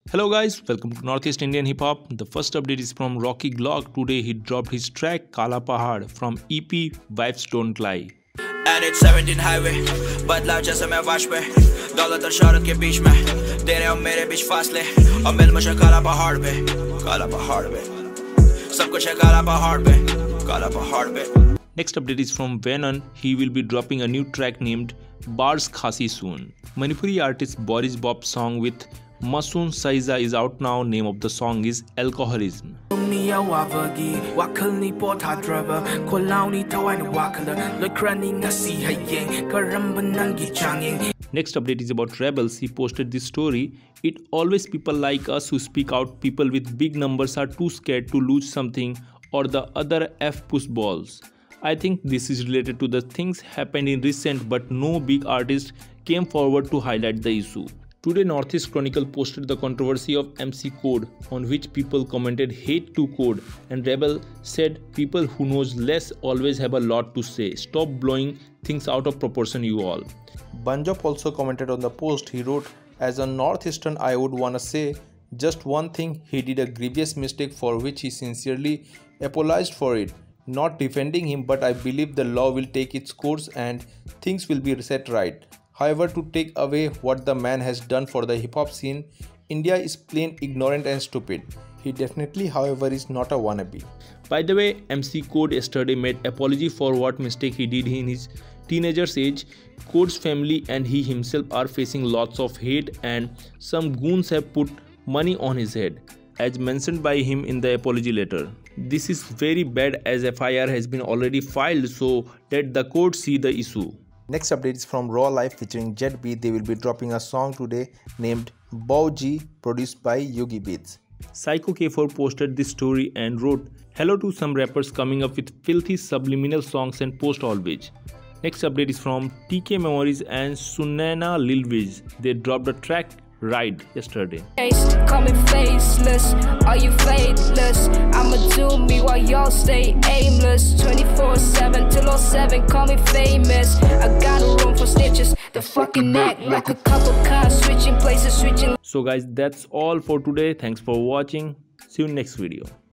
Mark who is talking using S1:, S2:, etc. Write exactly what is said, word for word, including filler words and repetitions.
S1: Hello guys, welcome to Northeast Indian Hip Hop. The first update is from Rocky Glock. Today he dropped his track Kala Pahad from E P Vibes Don't Lie.
S2: And it's seventeen highway, बदलाव जैसे मैं wash पे दौलत और शौहरत के बीच में तेरे और मेरे बीच फासले और मिल मुझे काला पहाड़ पे काला पहाड़ पे सब कुछ है काला पहाड़ पे काला पहाड़ पे.
S1: Next update is from Venom. He will be dropping a new track named Bars Khasi soon. Manipuri artist Boris Bob's song with Masoon Saiza is out now. Name of the song is Alcoholism. Next update is about Rebels. He posted this story. It always people like us who speak out. People with big numbers are too scared to lose something or the other F push balls. I think this is related to the things happened in recent, but no big artist came forward to highlight the issue. Today Northeast Chronicle posted the controversy of M C Code, on which people commented hate to Code, and Rebel said people who knows less always have a lot to say. Stop blowing things out of proportion, you all.
S3: Banjop also commented on the post. He wrote, as a Northeastern I would wanna say just one thing: he did a grievous mistake for which he sincerely apologized for it. Not defending him, but I believe the law will take its course and things will be set right. However, to take away what the man has done for the hip-hop scene, India is plain ignorant and stupid. He definitely, however, is not a wannabe.
S1: By the way, M C Code yesterday made apology for what mistake he did in his teenager's age. Code's family and he himself are facing lots of hate, and some goons have put money on his head, as mentioned by him in the apology letter. This is very bad, as F I R has been already filed, so let the court see the issue.
S3: Next update is from Raw Life featuring Jet B. They will be dropping a song today named Bow G, produced by Yogi Beats.
S1: Psycho K four posted this story and wrote, hello to some rappers coming up with filthy subliminal songs and post always. Next update is from T K Memories and Sunana Lil Wiz. They dropped a track Ride yesterday.
S4: Call me faceless, are you faithless? I'ma do me while y'all stay aimless. twenty-four seven till oh seven, call me famous. I got no room for stitches, the fucking act like a couple cars, switching places, switching.
S1: So guys, that's all for today. Thanks for watching. See you in next video.